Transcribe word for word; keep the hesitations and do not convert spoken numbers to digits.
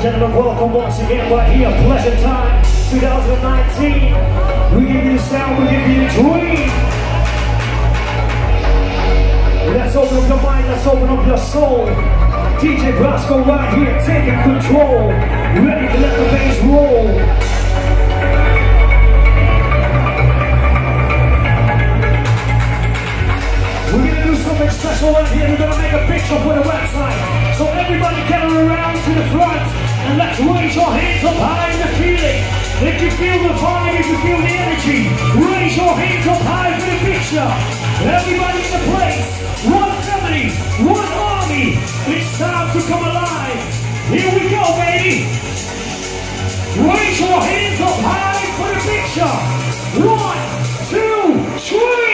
gentlemen, welcome once again right here, pleasant time, twenty nineteen. We give you the sound, we give you the dream. Let's open up your mind, let's open up your soul. D J Brasco right here, taking control, ready to let the bass roll. We're gonna do something special right here. We're gonna make a picture for the website. So everybody gather around to the front and let's raise your hands up high in the feeling. If you feel the vibe, if you feel the energy, raise your hands up high for the picture. Everybody in the place, one family, one army. It's time to come alive. Here we go, baby. Raise your hands up high for the picture. One, two, three.